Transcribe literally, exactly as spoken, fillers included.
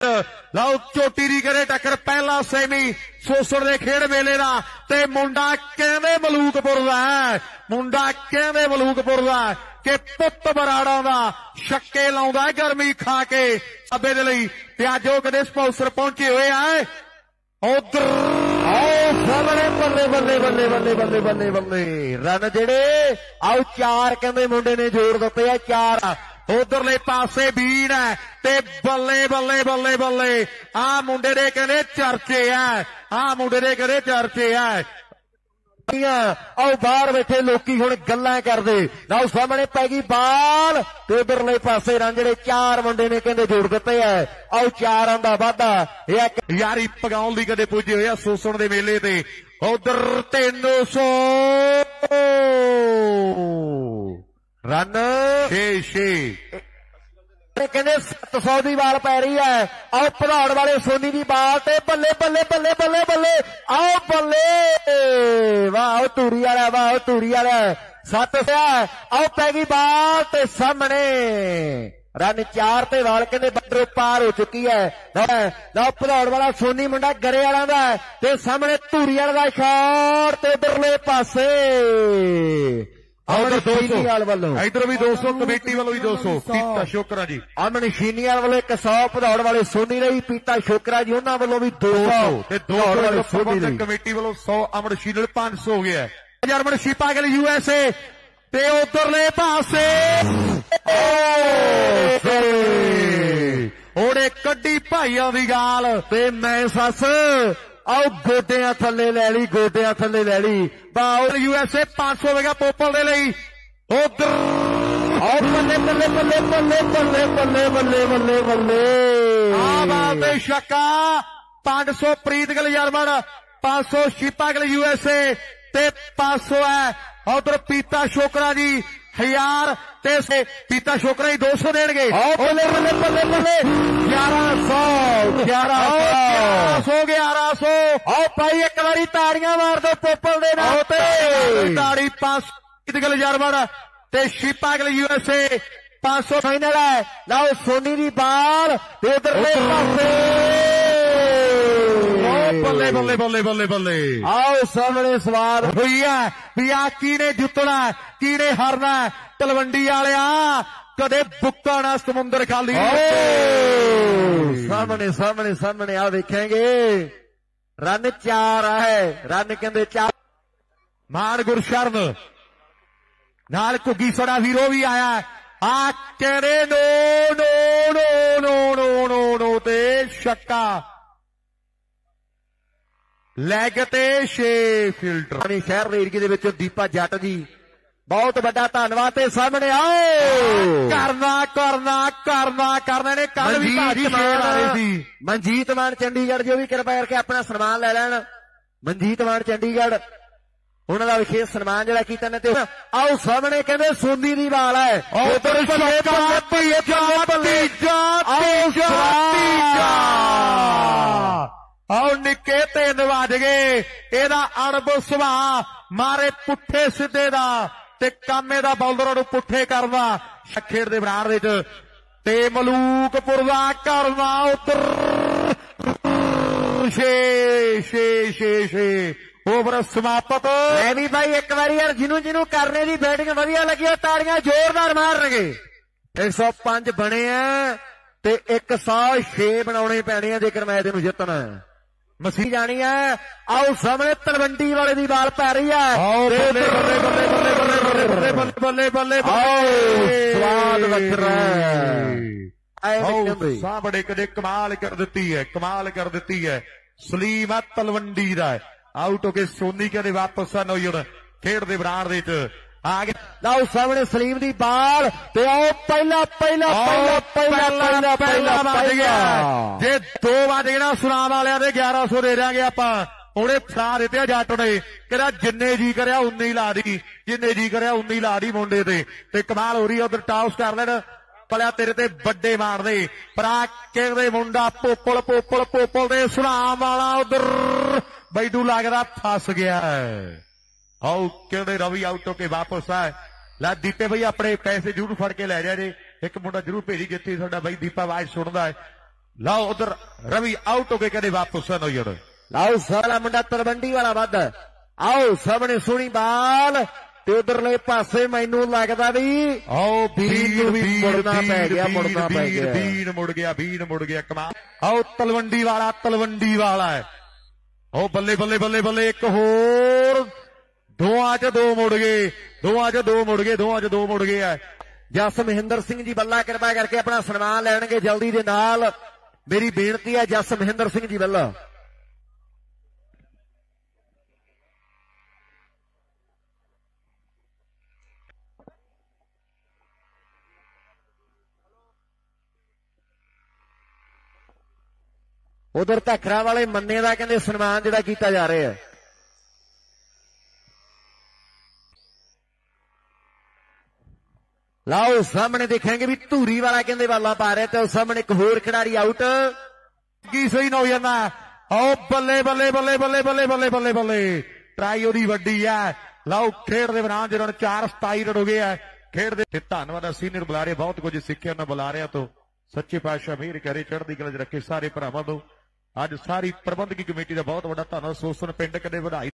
ਲਓ ਚੋਟੀ ਦੀ ਕਰੇ ਟੱਕਰ ਪਹਿਲਾ ਸੈਮੀ ਸੋਸੜ ਦੇ ਖੇਡ ਮੇਲੇ ਦਾ ਤੇ ਮੁੰਡਾ ਕਹਿੰਦੇ ਮਲੂਕਪੁਰ ਦਾ ਹੈ ਮੁੰਡਾ ਕਹਿੰਦੇ ਮਲੂਕਪੁਰ ਦਾ ਕਿ ਪੁੱਤ ਬਰਾੜਾ ਦਾ ਛੱਕੇ ਲਾਉਂਦਾ ਗਰਮੀ ਖਾ ਕੇ ਸਭੇ ਦੇ ਲਈ ਤੇ ਅੱਜ ਉਹ ਕਦੇ ਸਪਾਂਸਰ ਪਹੁੰਚੇ ਹੋਏ ਆ ਉਧਰ ਆਓ ਸਾਹਮਣੇ ਬੱਲੇ ਬੱਲੇ ਬੱਲੇ ਬੱਲੇ ਬੱਲੇ ਬੱਲੇ ਬੱਲੇ ਰਨ ਜਿਹੜੇ ਆਓ ਚਾਰ ਕਹਿੰਦੇ ਮੁੰਡੇ ਨੇ ਜੋੜ ਦਿੱਤੇ ਆ ਚਾਰ ਉਧਰਲੇ ਪਾਸੇ ਵੀਰ ਹੈ ਤੇ ਬੱਲੇ ਬੱਲੇ ਬੱਲੇ ਬੱਲੇ ਆ ਮੁੰਡੇ ਦੇ ਕਹਿੰਦੇ ਚਰਚੇ ਆ ਆ ਮੁੰਡੇ ਦੇ ਕਹਿੰਦੇ ਚਰਚੇ ਆ ਆਓ ਬਾਹਰ ਬੈਠੇ ਲੋਕੀ ਹੁਣ ਗੱਲਾਂ ਕਰਦੇ ਲਓ ਸਾਹਮਣੇ ਪੈ ਗਈ ਬਾਲ ਤੇ ਉਧਰਲੇ ਪਾਸੇ ਰਨ ਜਿਹੜੇ ਚਾਰ ਮੁੰਡੇ ਨੇ ਕਹਿੰਦੇ ਜੋੜ ਦਿੱਤੇ ਆ ਆਓ ਚਾਰਾਂ ਦਾ ਵਾਧਾ ਇਹ ਯਾਰੀ ਪਗਾਉਣ ਲਈ ਕਦੇ ਪੁੱਜੇ ਹੋਏ ਆ ਸੋਸਣ ਦੇ ਮੇਲੇ ਤੇ ਉਧਰ ਤਿੰਨ ਸੌ ਰਨ ਛੇ ਛੇ ਕਹਿੰਦੇ ਸੱਤ ਸੌ ਦੀ ਬਾਲ ਪੈ ਰਹੀ ਹੈ ਆਓ ਭਦੌੜ ਵਾਲੇ ਸੋਨੀ ਦੀ ਬਾਲ ਤੇ ਬੱਲੇ ਬੱਲੇ ਬੱਲੇ ਬੱਲੇ ਬੱਲੇ ਆਓ ਬੱਲੇ ਵਾਹ ਧੂਰੀ ਵਾਲਾ ਵਾਹ ਧੂਰੀ ਵਾਲਾ ਸੱਤ ਸੌ ਆਓ ਪੈ ਗਈ ਬਾਲ ਤੇ ਸਾਹਮਣੇ ਰਨ ਚਾਰ ਤੇ ਵਾਲ ਕਹਿੰਦੇ ਬੱਡਰ ਪਾਰ ਹੋ ਚੁੱਕੀ ਹੈ ਲਓ ਭਦੌੜ ਵਾਲਾ ਸੋਨੀ ਮੁੰਡਾ ਗਰੇ ਵਾਲਾ ਦਾ ਤੇ ਸਾਹਮਣੇ ਧੂਰੀ ਵਾਲੇ ਦਾ ਸ਼ਾਟ ਤੇ ਉਧਰਲੇ ਪਾਸੇ ਆਉਦਰ ਦੋ ਸੌ ਵੱਲੋਂ ਇਧਰ ਵੀ ਦੋ ਸੌ ਕਮੇਟੀ ਵੱਲੋਂ ਵੀ ਦੋ ਸੌ ਪੀਤਾ ਸ਼ੋਕਰਾ ਜੀ ਅਮਨ ਸ਼ੀਨੀਵਾਲ ਵੱਲੋਂ ਇੱਕ ਸੌ ਭਦੌੜ ਵਾਲੇ ਸੋਨੀ ਲਈ ਪੀਤਾ ਸ਼ੋਕਰਾ ਜੀ ਉਹਨਾਂ ਵੱਲੋਂ ਵੀ ਦੋ ਸੌ ਤੇ ਦੋ ਸੌ ਵਾਲੇ ਕਮੇਟੀ ਵੱਲੋਂ ਸੌ ਅਮਨ ਸ਼ੀਨਲ ਪੰਜ ਸੌ ਹੋ ਗਿਆ ਜਰਮਨ ਸ਼ੀਪਾ ਗਲ ਯੂ ਐਸ ਏ ਤੇ ਉਧਰਲੇ ਪਾਸੇ ਉਹਨੇ ਕੱਢੀ ਭਾਈਆਂ ਦੀ ਗਾਲ ਤੇ ਮੈਂ ਸੱਸ ਆਓ ਗੋਡਿਆਂ ਥੱਲੇ ਲੈ ਲਈ ਗੋਡਿਆਂ ਥੱਲੇ ਲੈ ਲਈ ਬਾਉਰ ਯੂ ਐਸ ਏ ਪੰਜ ਸੌ ਹੋਵੇਗਾ ਪੋਪਲ ਦੇ ਲਈ ਉਧਰ ਆਓ ਬੱਲੇ ਬੱਲੇ ਬੱਲੇ ਬੱਲੇ ਬੱਲੇ ਬੱਲੇ ਬੱਲੇ ਬੱਲੇ ਬੱਲੇ ਆ ਬਾਤ ਤੇ ਛੱਕਾ ਪੰਜ ਸੌ ਪ੍ਰੀਤ ਗਿੱਲ ਜਰਮਨ ਪੰਜ ਸੌ Shipa Gill U S A ਤੇ ਪੰਜ ਸੌ ਹੈ ਉਧਰ ਪੀਤਾ ਸ਼ੋਕਰਾ ਜੀ ਹਜ਼ਾਰ ਤੇ ਪੀਤਾ ਸ਼ੋਕਰਾ ਜੀ ਦੋ ਸੌ ਦੇਣਗੇ ਬੱਲੇ ਬੱਲੇ ਬੱਲੇ ਬੱਲੇ ਗਿਆਰਾਂ ਸੌ ਗਿਆਰਾਂ ਸੌ ਗਿਆਰਾਂ ਸੌ ਆਓ ਭਾਈ ਇੱਕ ਵਾਰੀ ਤਾੜੀਆਂ ਮਾਰ ਦੋ ਪੋਪਲ ਦੇ ਨਾਲ ਤੇ ਤਾੜੀ ਪੰਜ ਸੌ ਗਿੱਲ ਜਰਮਨ ਤੇ Shipa Gill U S A ਪੰਜ ਸੌ ਫਾਈਨਲ ਹੈ ਲਓ ਸੋਨੀ ਦੀ ਬਾਲ ਤੇ ਉਧਰਲੇ ਪਾਸੇ ਬੱਲੇ ਬੱਲੇ ਬੱਲੇ ਬੱਲੇ ਬੱਲੇ ਆਓ ਸਾਹਮਣੇ ਸਵਾਲ ਹੋਈ ਹੈ ਵੀ ਆ ਕਿਹਨੇ ਜਿੱਤਣਾ ਕਿਹਨੇ ਹਾਰਨਾ ਤਲਵੰਡੀ ਵਾਲਿਆ ਕਦੇ ਬੁੱਕਾ ਨਾ ਸਮੁੰਦਰ ਖਾਲੀ ਸਾਹਮਣੇ ਸਾਹਮਣੇ ਸਾਹਮਣੇ ਆ ਵੇਖਾਂਗੇ ਰਨ ਚਾਰ ਹੈ ਰਨ ਕਹਿੰਦੇ ਚਾਰ ਮਾਨ ਗੁਰਸ਼ਰਨ ਨਾਲ ਘੁੱਗੀ ਸੜਾ ਵੀਰੋ ਵੀ ਆਇਆ ਆ ਕਹਿੰਦੇ ਨੋ ਨੋ ਨੋ ਨੋ ਨੋ ਨੋ ਨੋ ਤੇ ਛੱਕਾ ਲੈਗ ਤੇ ਛੇ ਫਿਲਟਰ ਸ਼ਹਿਰ ਦੇ ਏਰੀਏ ਦੇ ਵਿੱਚੋਂ ਦੀਪਾ ਜੱਟ ਜੀ ਬਹੁਤ ਵੱਡਾ ਧੰਨਵਾਦ ਤੇ ਸਾਹਮਣੇ ਆਓ ਕਰਨਾ ਕਰਨਾ ਕਰਨਾ ਕਰਨਾ ਨੇ ਕੱਲ ਵੀ ਭਾਜੀ ਸ਼ੇਰ ਆ ਰਹੇ ਸੀ ਮਨਜੀਤ ਮਾਨ ਚੰਡੀਗੜ੍ਹ ਜੋ ਵੀ ਕਿਰਪਾ ਕਰਕੇ ਆਪਣਾ ਸਨਮਾਨ ਲੈ ਲੈਣ ਮਨਜੀਤ ਮਾਨ ਚੰਡੀਗੜ੍ਹ ਉਹਨਾਂ ਦਾ ਵਿਸ਼ੇਸ਼ ਸਨਮਾਨ ਜਿਹੜਾ ਕੀਤਾ ਨੇ ਤੇ ਆਓ ਸਾਹਮਣੇ ਕਹਿੰਦੇ ਸੋਨੀ ਦੀ ਬਾਲ ਹੈ ਉਧਰ ਛੱਕਾ ਤੀਜਾ ਤੀਜਾ ਤੀਜਾ ਆਓ ਨਿੱਕੇ ਤਿੰਨ ਵੱਜ ਗਏ ਇਹਦਾ ਅਣਬ ਸੁਭਾਅ ਮਾਰੇ ਪੁੱਠੇ ਸਿੱਧੇ ਦਾ ਤੇ ਕਾਮੇ ਦਾ ਬੌਲਰਾਂ ਨੂੰ ਪੁੱਠੇ ਕਰਨਾ ਖੇਡ ਦੇ ਬਰਾੜ ਵਿੱਚ ਤੇ ਮਲੂਕਪੁਰ ਦਾ ਕਰਨਾ ਉਧਰ ਛੇ ਛੇ ਛੇ ਛੇ ਓਵਰ ਸਮਾਪਤ ਐ ਵੀ ਭਾਈ ਇੱਕ ਵਾਰੀ ਯਾਰ ਜਿਹਨੂੰ ਜਿਹਨੂੰ ਕਰਨੇ ਦੀ ਬੈਟਿੰਗ ਵਧੀਆ ਲੱਗੀ ਤਾੜੀਆਂ ਜ਼ੋਰਦਾਰ ਮਾਰਨਗੇ ਇੱਕ ਸੌ ਪੰਜ ਬਣੇ ਆ ਤੇ ਇੱਕ ਸੌ ਛੇ ਬਣਾਉਣੇ ਪੈਣੇ ਆ ਜੇਕਰ ਮੈਚ ਨੂੰ ਜਿੱਤਣਾ ਮਸੀਹ ਜਾਣੀ ਹੈ ਆਓ ਸਾਹਮਣੇ ਤਲਵੰਡੀ ਵਾਲੇ ਦੀ ਬਾਲ ਪੈ ਰਹੀ ਹੈ ਬੱਲੇ ਬੱਲੇ ਬੱਲੇ ਬੱਲੇ ਬੱਲੇ ਬੱਲੇ ਬੱਲੇ ਬੱਲੇ ਸਵਾਦ ਵੱਖਰਾ ਸਾਹਮਣੇ ਕਦੇ ਕਮਾਲ ਕਰ ਦਿੱਤੀ ਹੈ ਕਮਾਲ ਕਰ ਦਿੱਤੀ ਹੈ ਸਲੀਮ ਆ ਤਲਵੰਡੀ ਦਾ ਆਊਟ ਹੋ ਕੇ ਸੋਨੀ ਕਹਿੰਦੇ ਵਾਪਸ ਆ ਨੌਜਣ ਖੇਡ ਦੇ ਬਰਾੜ ਦੇ ਵਿੱਚ ਆ ਗਿਆ ਲਓ ਸਾਹਮਣੇ ਸਲੀਮ ਦੀ ਬਾਲ ਤੇ ਆਓ ਪਹਿਲਾ ਪਹਿਲਾ ਪਹਿਲਾ ਪਹਿਲਾ ਪਹਿਲਾ ਵੱਜ ਗਿਆ ਜੇ ਦੋ ਵੱਜ ਗਏ ਨਾ ਸੁਨਾਮ ਵਾਲਿਆਂ ਦੇ ਗਿਆਰਾਂ ਸੌ ਦੇ ਦਿਆਂਗੇ ਆਪਾਂ ਉਹਨੇ ਫੜਾ ਦਿੱਤੇ ਆ ਜੱਟ ਨੇ ਕਹਿੰਦਾ ਜਿੰਨੇ ਜੀ ਕਰਿਆ ਉਨੀ ਲਾ ਦੀ ਜਿੰਨੇ ਜੀ ਕਰਿਆ ਉਨੀ ਲਾ ਦੀ ਮੁੰਡੇ ਤੇ ਤੇ ਕਮਾਲ ਹੋ ਰਹੀ ਉਧਰ ਟਾਸ ਕਰ ਲੈਣ ਪਲਿਆ ਤੇਰੇ ਤੇ ਵੱਡੇ ਮਾਰਦੇ ਪਰ ਆ ਕਹਿੰਦੇ ਮੁੰਡਾ ਪੋਪਲ ਪੋਪਲ ਪੋਪਲ ਦੇ ਸੁਨਾਮ ਵਾਲਾ ਉਧਰ ਬੈਡੂ ਲੱਗਦਾ ਫਸ ਗਿਆ ਆਓ ਕਹਿੰਦੇ ਰਵੀ ਆਊਟ ਹੋ ਕੇ ਵਾਪਸ ਆ ਲੈ ਦੀਪੇ ਬਈ ਆਪਣੇ ਪੈਸੇ ਜ਼ਰੂਰ ਫੜ ਕੇ ਲੈ ਜਾ ਜੇ ਇੱਕ ਮੁੰਡਾ ਜ਼ਰੂਰ ਭੇਜੀ ਜਿੱਥੇ ਸਾਡਾ ਬਾਈ ਦੀਪਾ ਆਵਾਜ਼ ਸੁਣਦਾ ਹੈ ਲਓ ਉਧਰ ਰਵੀ ਆਊਟ ਹੋ ਕੇ ਕਹਿੰਦੇ ਵਾਪਸ ਹੋ ਜੜ। ਲਓ ਸਾਲਾ ਮੁੰਡਾ ਤਲਵੰਡੀ ਵਾਲਾ ਵੱਧ। ਆਓ ਸਾਹਮਣੇ ਸੋਹਣੀ ਬਾਲ ਤੇ ਉਧਰਲੇ ਪਾਸੇ ਮੈਨੂੰ ਲੱਗਦਾ ਵੀ ਆਓ ਵੀਰ ਵੀ ਮੁੜਨਾ ਪੈ ਗਿਆ ਮੁੜਨਾ ਪੈ ਗਿਆ ਵੀਰ ਮੁੜ ਗਿਆ ਵੀਰ ਮੁੜ ਗਿਆ ਕਮਾਲ। ਆਓ ਤਲਵੰਡੀ ਵਾਲਾ ਤਲਵੰਡੀ ਵਾਲਾ ਹੈ। ਉਹ ਬੱਲੇ ਬੱਲੇ ਬੱਲੇ ਬੱਲੇ ਇੱਕ ਹੋਰ ਦੋਆਂ ਚ ਦੋ ਮੁੜ ਗਏ ਦੋਆਂ ਚ ਦੋ ਮੁੜ ਗਏ ਦੋਆਂ ਚ ਦੋ ਮੁੜ ਗਏ ਆ। ਜਸ ਮਹਿੰਦਰ ਸਿੰਘ ਜੀ ਬੱਲਾ ਕਿਰਪਾ ਕਰਕੇ ਆਪਣਾ ਸਨਮਾਨ ਲੈਣਗੇ ਜਲਦੀ ਦੇ ਨਾਲ। ਮੇਰੀ ਬੇਨਤੀ ਹੈ ਜਸ ਮਹਿੰਦਰ ਸਿੰਘ ਜੀ ਬੱਲਾ। ਉਧਰ ਧੱਖਰਾ ਵਾਲੇ ਮੰਨੇ ਦਾ ਕਹਿੰਦੇ ਸਨਮਾਨ ਜਿਹੜਾ ਕੀਤਾ ਜਾ ਰਿਹਾ ਹੈ। ਲਾਓ ਸਾਹਮਣੇ ਦੇਖਾਂਗੇ ਵੀ ਧੂਰੀ ਵਾਲਾ ਕਹਿੰਦੇ ਬਾਲਾਂ ਪਾ ਰਿਹਾ ਤੇ ਸਾਹਮਣੇ ਇੱਕ ਹੋਰ ਖਿਡਾਰੀ ਆਊਟ। ਕੀ ਸਹੀ ਨਾ ਹੋ ਜਾਂਦਾ। ਆਓ ਬੱਲੇ ਬੱਲੇ ਬੱਲੇ ਬੱਲੇ ਬੱਲੇ ਬੱਲੇ ਬੱਲੇ ਬੱਲੇ ਟਰਾਈ ਉਹਦੀ ਵੱਡੀ ਹੈ। ਲਾਓ ਖੇਡ ਦੇ ਮੈਦਾਨ ਜਿਹਨਾਂ ਨੂੰ ਚਾਰ ਸਤਾਈ ਰਨ ਹੋ ਗਏ ਆ ਖੇਡ ਦੇ। ਤੇ ਧੰਨਵਾਦ ਸੀਨੀਅਰ ਬੁਲਾਰੇ ਬਹੁਤ ਕੁਝ ਸਿੱਖਿਆ ਉਹਨਾਂ ਬੁਲਾਰਿਆਂ ਤੋਂ। ਸੱਚੇ ਪਾਤਸ਼ਾਹ ਮਿਹਰ ਕਰੇ ਚੜ੍ਹਦੀ ਕਲਾ ਚ ਰੱਖੇ ਸਾਰੇ ਭਰਾਵਾਂ ਨੂੰ। ਅੱਜ ਸਾਰੀ ਪ੍ਰਬੰਧਕੀ ਕਮੇਟੀ ਦਾ ਬਹੁਤ ਵੱਡਾ ਧੰਨਵਾਦ। ਸੋਸਨ ਪਿੰਡ ਕਦੇ ਵਧਾਈ।